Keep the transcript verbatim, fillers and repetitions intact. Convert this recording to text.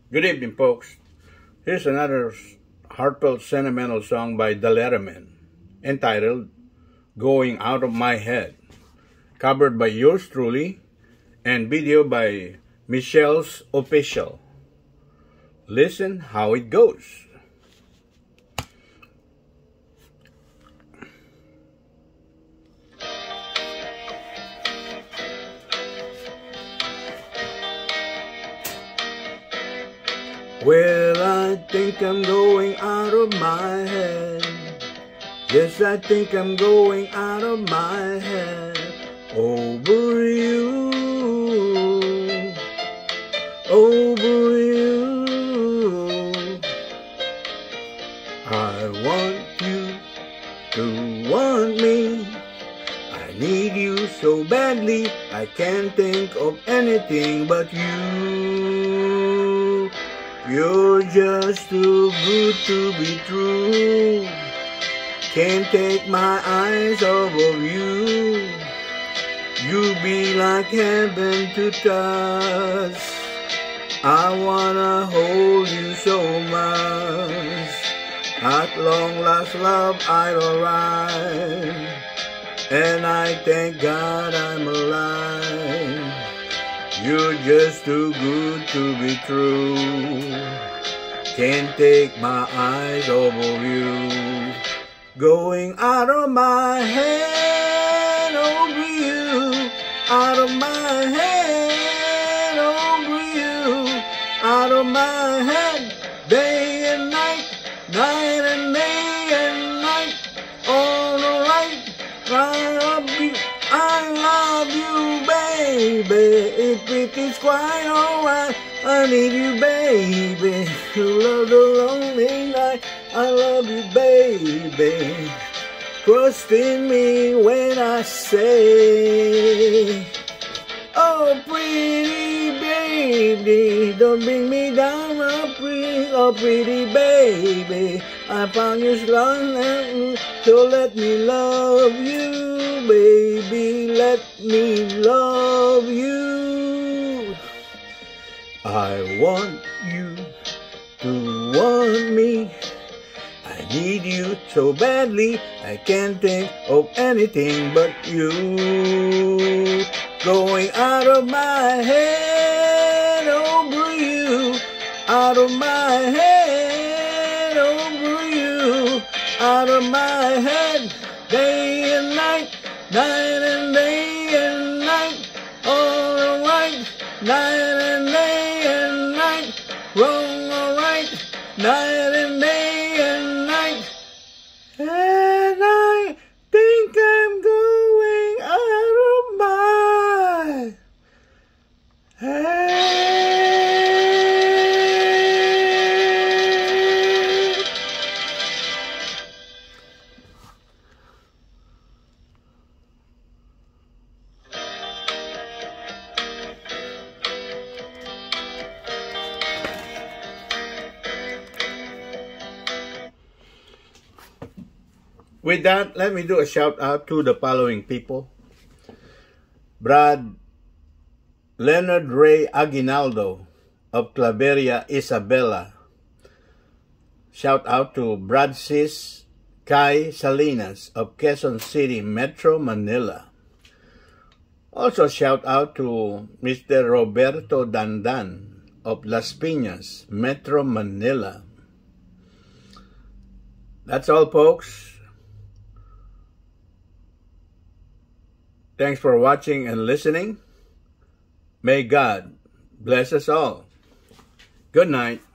Good evening, folks. Here's another heartfelt sentimental song by the Lettermen, entitled Going Out of My Head, covered by yours truly, and video by Michels Official. Listen how it goes. Well, I think I'm going out of my head. Yes, I think I'm going out of my head. Over you, over you. I want you to want me. I need you so badly, I can't think of anything but you. You're just too good to be true. Can't take my eyes off of you. You be like heaven to touch. I wanna hold you so much. At long last, love, I'll arrive, and I thank God I'm alive. You're just too good to be true. Can't take my eyes off of you. Going out of my head over you. Out of my head over you. Out of my head day and night. Night and day and night. All right. I love you. I love you, baby. If it is quite alright, I need you, baby. To love the lonely night. I love you, baby. Trust in me when I say, oh, pretty baby, don't bring me down, oh, pretty, oh, pretty baby. I found you strong, so let me love you, baby. Let me love you. I want you to want me. I need you so badly, I can't think of anything but you. Going out of my head over you. Out of my head over you. Out of my head day and night. Night and day and night. All right. Night and day and night. Wrong, all right. Night and day and night. And I think I'm going out of my head. With that, let me do a shout out to the following people. Brad Leonard Ray Aguinaldo of Claveria, Isabela. Shout out to Brad Sis Kai Salinas of Quezon City, Metro Manila. Also shout out to Mister Roberto Dandan of Las Piñas, Metro Manila. That's all, folks. Thanks for watching and listening. May God bless us all. Good night.